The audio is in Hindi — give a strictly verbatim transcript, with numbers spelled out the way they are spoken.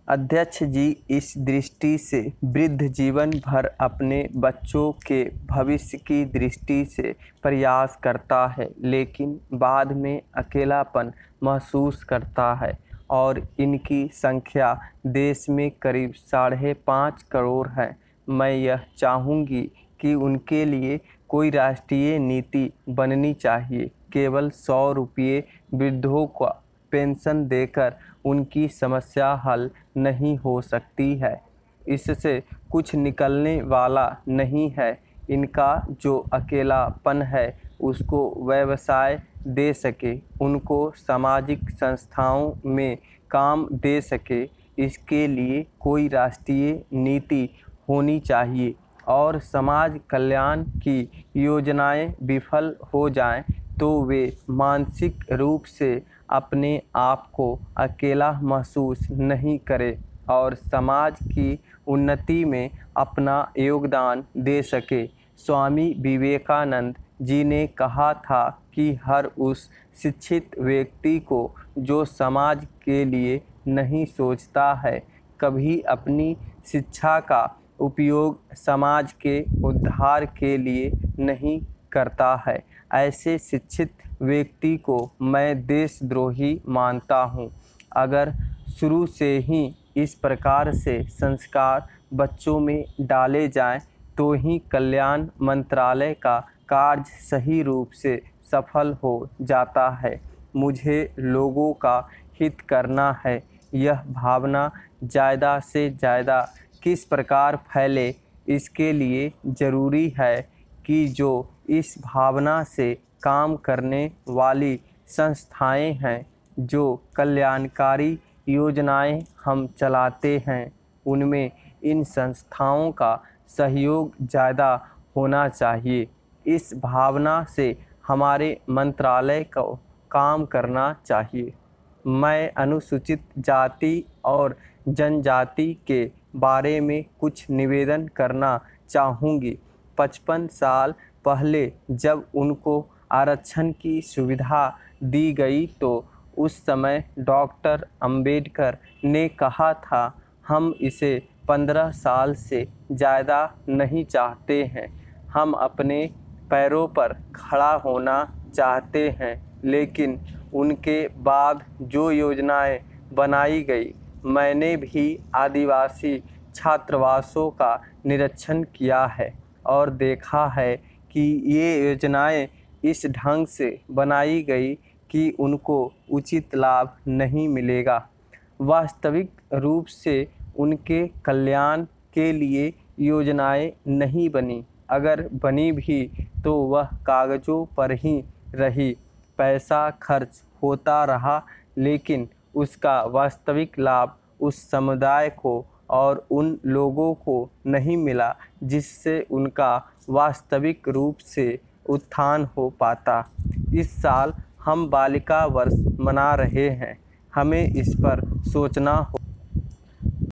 अध्यक्ष जी इस दृष्टि से वृद्ध जीवन भर अपने बच्चों के भविष्य की दृष्टि से प्रयास करता है, लेकिन बाद में अकेलापन महसूस करता है और इनकी संख्या देश में करीब साढ़े पाँच करोड़ है। मैं यह चाहूँगी कि उनके लिए कोई राष्ट्रीय नीति बननी चाहिए। केवल सौ रुपये वृद्धों को पेंशन देकर उनकी समस्या हल नहीं हो सकती है। इससे कुछ निकलने वाला नहीं है। इनका जो अकेलापन है उसको व्यवसाय दे सके, उनको सामाजिक संस्थाओं में काम दे सके, इसके लिए कोई राष्ट्रीय नीति होनी चाहिए। और समाज कल्याण की योजनाएं विफल हो जाएं तो वे मानसिक रूप से अपने आप को अकेला महसूस नहीं करें और समाज की उन्नति में अपना योगदान दे सके। स्वामी विवेकानंद जी ने कहा था कि हर उस शिक्षित व्यक्ति को जो समाज के लिए नहीं सोचता है, कभी अपनी शिक्षा का उपयोग समाज के उद्धार के लिए नहीं करता है, ऐसे शिक्षित व्यक्ति को मैं देशद्रोही मानता हूँ। अगर शुरू से ही इस प्रकार से संस्कार बच्चों में डाले जाएं, तो ही कल्याण मंत्रालय का कार्य सही रूप से सफल हो जाता है। मुझे लोगों का हित करना है, यह भावना ज़्यादा से ज़्यादा किस प्रकार फैले, इसके लिए ज़रूरी है कि जो इस भावना से काम करने वाली संस्थाएं हैं, जो कल्याणकारी योजनाएं हम चलाते हैं, उनमें इन संस्थाओं का सहयोग ज़्यादा होना चाहिए। इस भावना से हमारे मंत्रालय को काम करना चाहिए। मैं अनुसूचित जाति और जनजाति के बारे में कुछ निवेदन करना चाहूँगी। पचपन साल पहले जब उनको आरक्षण की सुविधा दी गई तो उस समय डॉक्टर अंबेडकर ने कहा था, हम इसे पंद्रह साल से ज़्यादा नहीं चाहते हैं। हम अपने पैरों पर खड़ा होना चाहते हैं। लेकिन उनके बाद जो योजनाएं बनाई गई, मैंने भी आदिवासी छात्रावासों का निरीक्षण किया है और देखा है कि ये योजनाएं इस ढंग से बनाई गई कि उनको उचित लाभ नहीं मिलेगा। वास्तविक रूप से उनके कल्याण के लिए योजनाएं नहीं बनी। अगर बनी भी तो वह कागज़ों पर ही रही। पैसा खर्च होता रहा, लेकिन उसका वास्तविक लाभ उस समुदाय को और उन लोगों को नहीं मिला जिससे उनका वास्तविक रूप से उत्थान हो पाता। इस साल हम बालिका वर्ष मना रहे हैं। हमें इस पर सोचना हो